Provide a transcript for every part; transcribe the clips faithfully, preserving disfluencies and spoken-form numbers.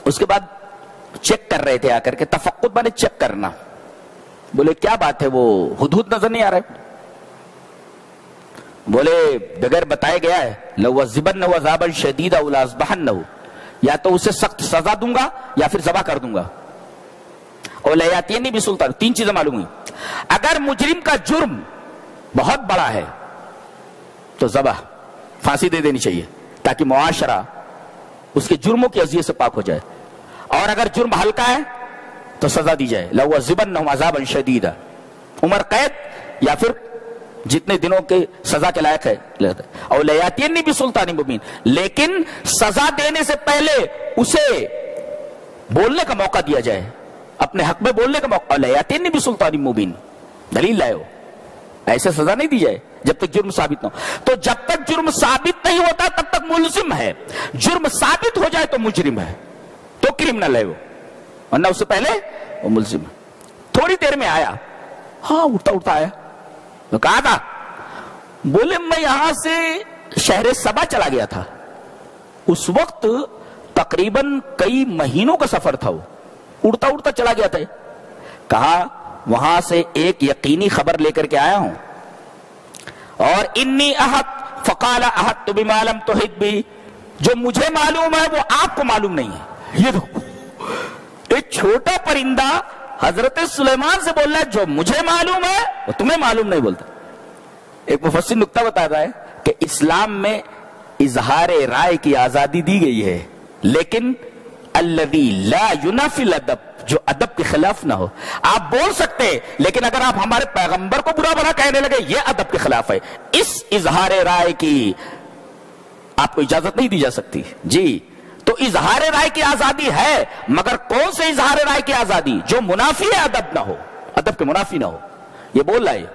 اس کے بعد چیک کر رہے تھے آ کر کے، تفقد مانے چیک کرنا. بولے کیا بات ہے، وہ ہدہد نظر نہیں آ رہا ہے؟ بولے بغیر بتائے گیا ہے لَوَعَذِّبَنَّهُ عَذَابًا شَدِيدًا أَوْ لَأَذْبَحَنَّهُ، یا تو اسے سخت سزا دوں گا یا پھر ذبح کر دوں گا. اور لَيَأْتِيَنِّي بِسُلْطَانٍ، تین چیزیں معلوم ہوئی. اگر مجرم کا جرم بہت بڑا ہے تو ذبح، پھانسی دے دینی چاہیے تاکہ معاشرہ اس کے جرموں کی اذیت سے پاک ہو جائے. اور اگر جرم ہلکا ہے تو سزا دی جائے، لَوَعَذِّبَنَّهُ عَذَابًا شَدِيدًا، عمر قید یا پھر جتنے دنوں کے سزا کے لائق ہے. اور لَيَأْتِيَنِّي بِسُلْطَانٍ مُبِينٍ، لیکن سزا دینے سے پہلے اسے بولنے کا موقع دیا جائے، اپنے حق میں بولنے کا موقع. لَيَأْتِيَنِّي بِسُلْطَانٍ مُبِينٍ، دلیل لائے ہو، ایسے سزا نہیں دی جائے جب تک جرم ثابت نہ ہو. تو جب تک جرم ثابت نہیں ہوتا تب تک ملزم ہے، جرم ثابت ہو جائے تو مجرم ہے، تو کرمنل ہے وہ، ورنہ اس سے پہلے وہ ملزم ہے. تھوڑی دیر میں آیا، ہاں اٹھتا اٹھتا آیا، تو کہا تھا، بولے میں یہاں سے شہر سبا چلا گیا تھا. اس وقت تقریباً کئی مہینوں کا سفر تھا، وہ اڑتا اڑتا چلا گیا تھا. کہا وہاں سے ایک یقینی خبر لے کر کے آیا ہوں، اور انی احط فقال احط بما لم تحط بھی، جو مجھے معلوم ہے وہ آپ کو معلوم نہیں ہے. یہ دیکھو ایک چھوٹا پرندہ حضرت سلیمان سے بول رہا ہے جو مجھے معلوم ہے وہ تمہیں معلوم نہیں بولتا. ایک مفسر نکتہ بتاتا ہے کہ اسلام میں اظہار رائے کی آزادی دی گئی ہے، لیکن الذی لا ینافی الادب، جو ادب کے خلاف نہ ہو. آپ بول سکتے لیکن اگر آپ ہمارے پیغمبر کو برا بھلا کہنے لگے یہ ادب کے خلاف ہے. اس اظہار رائے کی آپ کو اجازت نہیں دی جا سکتی. جی تو اظہار رائے کی آزادی ہے، مگر کون سے اظہار رائے کی آزادی؟ جو منافی ادب نہ ہو، ادب کے منافی نہ ہو. یہ بول رہا ہے،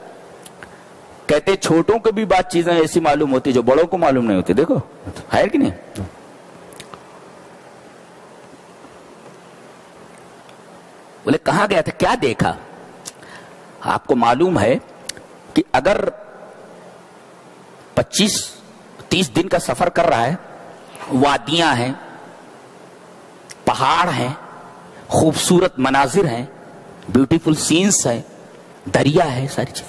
کہتے چھوٹوں کو بھی بات چیزیں ایسی معلوم ہوتی جو بڑوں کو معلوم نہیں ہوتی. دیکھو ہے کہ نہیں. بولے کہاں گیا تھا، کیا دیکھا؟ آپ کو معلوم ہے کہ اگر پچیس تیس دن کا سفر کر رہا ہے، وادیاں ہیں، پہاڑ ہیں، خوبصورت مناظر ہیں، بیوٹیفل سینس ہے، دریا ہے، ساری چیز،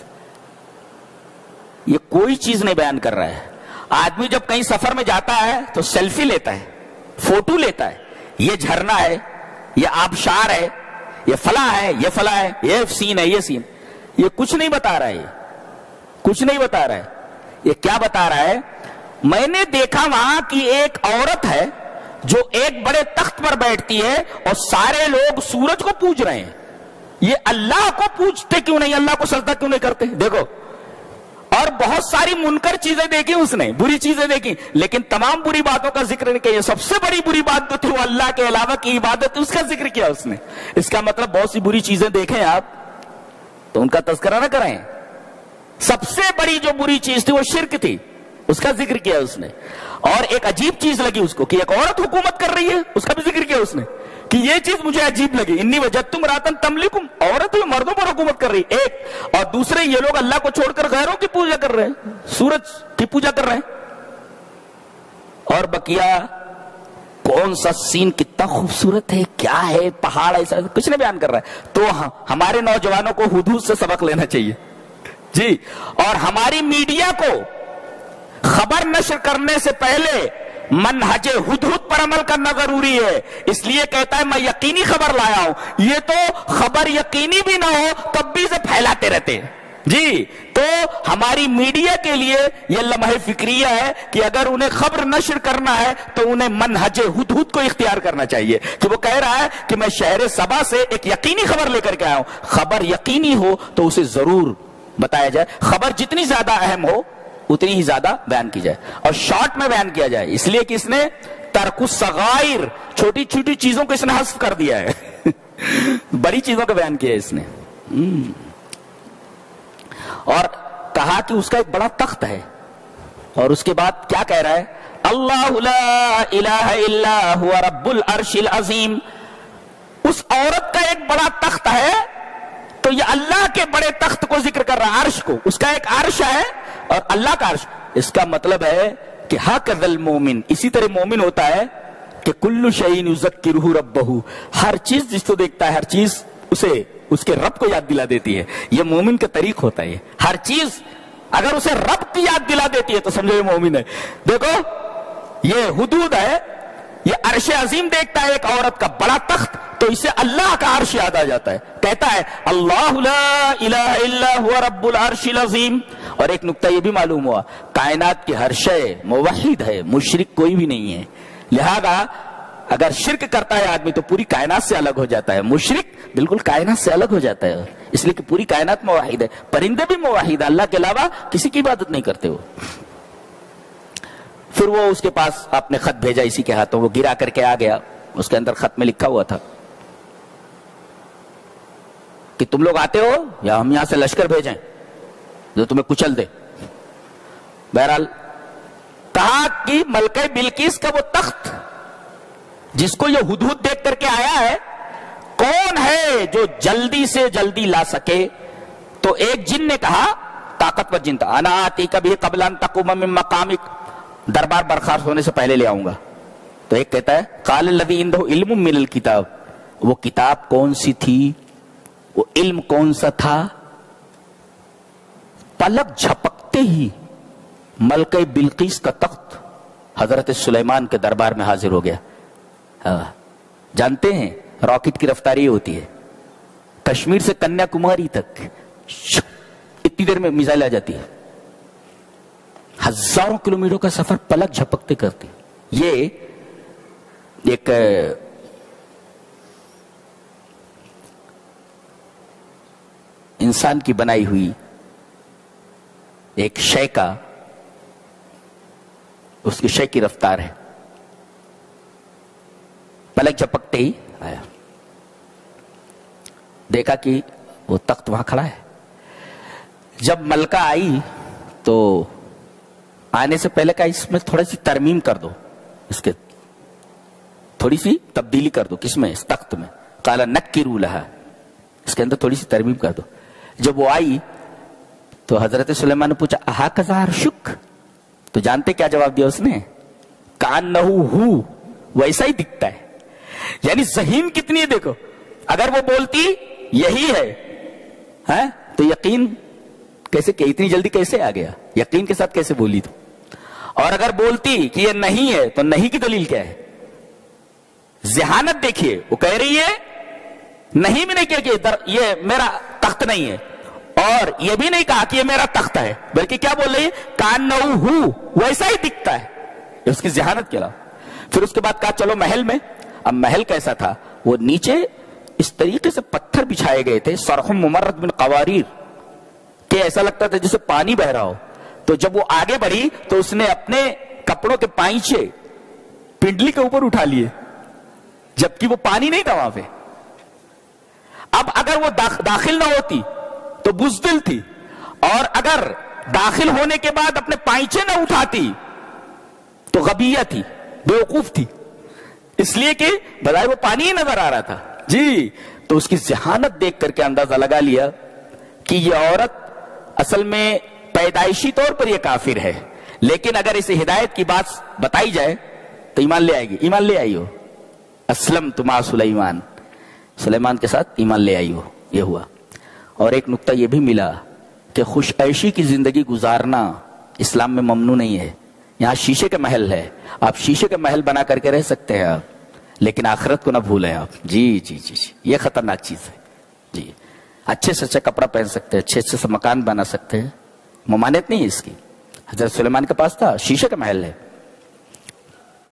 یہ کوئی چیز نہیں بیان کر رہا ہے. آدمی جب کہیں سفر میں جاتا ہے تو سیلفی لیتا ہے، فوٹو لیتا ہے، یہ جھرنا ہے، یہ آبشار ہے، یہ فلاں ہے، یہ فلاں ہے، یہ سین ہے، یہ سین. یہ کچھ نہیں بتا رہا ہے، یہ کچھ نہیں بتا رہا ہے. یہ کیا بتا رہا ہے؟ میں نے دیکھا وہاں کی ایک عورت ہے جو ایک بڑے تخت پر بیٹھتی ہے اور سارے لوگ سورج کو پوج رہے ہیں. یہ اللہ کو پوجتے کیوں نہیں، اللہ کو سجدہ کیوں نہیں کرتے؟ دیکھو. اور بہت ساری منکر چیزیں دیکھی اس نے، بری چیزیں دیکھی، لیکن تمام بری باتوں کا ذکر نہیں کیا. سب سے بڑی بری بات جو تھی وہ اللہ کے علاوہ کی عبادت، اس کا ذکر کیا اس نے. اس کا مطلب بہت سی بری چیزیں دیکھیں آپ تو ان کا تذکرہ نہ کریں. سب سے بڑی جو بری چیز تھی وہ شرک تھی، اس کا ذکر کیا اس نے. اور ایک عجیب چیز لگی اس کو کہ ایک عورت حکومت کر رہی ہے، اس کا بھی ذکر کیا اس نے کہ یہ چیز مجھے عجیب لگی. انی وجدتم راتن تملکم، عورت ہوئی مردوں پر حکومت کر رہی ایک. اور دوسرے یہ لوگ اللہ کو چھوڑ کر غیروں کی پوجا کر رہے ہیں، سورج کی پوجا کر رہے ہیں. اور بقیہ کون سا سین کتنا خوبصورت ہے، کیا ہے، پہاڑ ایسا، کچھ نہیں بیان کر رہا ہے. تو ہمارے نوجوانوں کو حدود سے سبق لینا چاہیے. جی اور ہماری میڈیا کو خبر نشر کرنے سے پہلے منہج ہدہد پر عمل کرنا ضروری ہے. اس لیے کہتا ہے میں یقینی خبر لایا ہوں. یہ تو خبر یقینی بھی نہ ہو تب بھی اسے پھیلاتے رہتے ہیں. جی تو ہماری میڈیا کے لیے یہ لمحہ فکریہ ہے کہ اگر انہیں خبر نشر کرنا ہے تو انہیں منہج ہدہد کو اختیار کرنا چاہیے. کہ وہ کہہ رہا ہے کہ میں شہر سبا سے ایک یقینی خبر لے کر کے آیا ہوں. خبر یقینی ہو تو اسے ضرور بتایا جائے. خبر جتنی زیادہ اہم ہو اتنی ہی زیادہ بیان کی جائے اور شارٹ میں بیان کیا جائے. اس لیے کہ اس نے ترک الصغائر، چھوٹی چھوٹی چیزوں کو اس نے حذف کر دیا ہے بڑی چیزوں کا بیان کیا ہے اس نے. اور کہا کہ اس کا ایک بڑا تخت ہے. اور اس کے بعد کیا کہہ رہا ہے؟ اللہ لا الہ الا هو رب العرش العظیم. اس عورت کا ایک بڑا تخت ہے تو یہ اللہ کے بڑے تخت کو ذکر کر رہا ہے، عرش کو. اس کا ایک عرش ہے اور اللہ کا عرش. اس کا مطلب ہے کہ ہکذا المومن، اسی طرح مومن ہوتا ہے کہ کلو شیء یذکرہ ربہ، ہر چیز جس کو دیکھتا ہے ہر چیز اسے اس کے رب کو یاد دلا دیتی ہے. یہ مومن کا طریق ہوتا ہے. ہر چیز اگر اسے رب کی یاد دلا دیتی ہے تو سمجھو یہ مومن ہے. دیکھو یہ حدود ہے، یہ عرش عظیم دیکھتا ہے ایک عورت کا بڑا تخت تو اسے اللہ کا عرش یاد آ جاتا ہے، کہتا ہے اللہ لا الہ الا هو رب العرش العظیم. اور ایک نکتہ یہ بھی معلوم ہوا، کائنات کی ہر شے موحد ہے، مشرک کوئی بھی نہیں ہے. لہذا اگر شرک کرتا ہے آدمی تو پوری کائنات سے الگ ہو جاتا ہے، مشرک بالکل کائنات سے الگ ہو جاتا ہے، اس لیے کہ پوری کائنات موحد ہے. پرندے بھی موحد ہے، اللہ کے علاوہ کسی کی عبادت نہیں کرتے وہ. پھر وہ اس کے پاس آپ نے خط بھیجا اسی کے ہاتھوں، وہ گرا کر کے آ گیا. اس کے اندر خط میں لکھا ہوا تھا کہ تم لوگ آتے ہو یا ہم یہاں سے لشکر بھیجیں جو تمہیں کچل دے. بہرحال کہا کہ ملکہ بلقیس کا وہ تخت جس کو یہ ہدہد دیکھ کر کے آیا ہے کون ہے جو جلدی سے جلدی لا سکے؟ تو ایک جن نے کہا، طاقتور جن تھا، انا آتی کبھی قبل ان تقوم من مقامک، دربار برخاست ہونے سے پہلے لے آؤں گا. تو ایک کہتا ہے قال الذی عنده علم من الکتاب، وہ کتاب کون سی تھی، وہ علم کون سا تھا؟ پلک جھپکتے ہی ملکہ بلقیس کا تخت حضرت سلیمان کے دربار میں حاضر ہو گیا. جانتے ہیں راکٹ کی رفتاری ہوتی ہے، کشمیر سے کنیا کماری تک اتنی دیر میں میزائل آ جاتی ہے، ہزاروں کلومیٹر کا سفر پلک جھپکتے کرتی. یہ ایک انسان کی بنائی ہوئی ایک شے کا، اس کی شے کی رفتار ہے. پلک جھپکتے ہی آیا، دیکھا کہ وہ تخت وہاں کھڑا ہے. جب ملکہ آئی تو آنے سے پہلے کہا اس میں تھوڑی سی ترمیم کر دو، اس کے تھوڑی سی تبدیلی کر دو. کس میں؟ اس تخت میں. قال نکروا لها، اس کے اندر تھوڑی سی ترمیم کر دو. جب وہ آئی تو حضرت سلیمان نے پوچھا اہکذا عرشک، تو جانتے کیا جواب دیا اس نے؟ کانہ ہو، ویسا ہی دکھتا ہے. یعنی ذہین کتنی ہے دیکھو. اگر وہ بولتی یہی ہے تو یقین کیسے کہ اتنی جلدی کیسے آ گیا، یقین کے ساتھ کیسے بولی تو. اور اگر بولتی کہ یہ نہیں ہے تو نہیں کی دلیل کیا ہے؟ ذہانت دیکھیے، وہ کہہ رہی ہے نہیں بھی نہیں کیا کہ یہ میرا تخت نہیں ہے، اور یہ بھی نہیں کہا کہ یہ میرا تخت ہے، بلکہ کیا بول رہی ہے؟ کانہ ہو، ویسا ہی دکھتا ہے. اس کی ذہانت کے علاوہ. پھر اس کے بعد کہا چلو محل میں. اب محل کیسا تھا؟ وہ نیچے اس طریقے سے پتھر بچھائے گئے تھے، سرخ ممرد من قواریر، کہ ایسا لگتا تھا جیسے پانی بہ رہا ہو. تو جب وہ آگے بڑھی تو اس نے اپنے کپڑوں کے پائچے پنڈلی کے اوپر اٹھا لیے، جبکہ وہ پانی نہیں تھا وہاں پہ. اب اگر وہ داخل نہ ہوتی تو بزدل تھی، اور اگر داخل ہونے کے بعد اپنے پائچے نہ اٹھاتی تو غبیہ تھی، بیوقوف تھی، اس لیے کہ بظاہر وہ پانی ہی نظر آ رہا تھا. جی تو اس کی ذہانت دیکھ کر کے اندازہ لگا لیا کہ یہ عورت اصل میں پیدائشی طور پر یہ کافر ہے، لیکن اگر اسے ہدایت کی بات بتائی جائے تو ایمان لے آئے گی. ایمان لے آئی ہو. اسلم تما سلیمان، سلیمان کے ساتھ ایمان لے آئی ہو. یہ ہوا. اور ایک نقطہ یہ بھی ملا کہ خوش عیشی کی زندگی گزارنا اسلام میں ممنوع نہیں ہے. یہاں شیشے کے محل ہے، آپ شیشے کے محل بنا کر کے رہ سکتے ہیں آپ، لیکن آخرت کو نہ بھولیں آپ. جی جی جی جی یہ خطرناک چیز ہے. جی اچھے سے اچھا کپڑا پہن سکتے ہیں، اچھے سے مکان بنا سکتے ہیں، ممانعت نہیں ہے اس کی. حضرت سلیمان کے پاس تھا، شیشے کا محل ہے.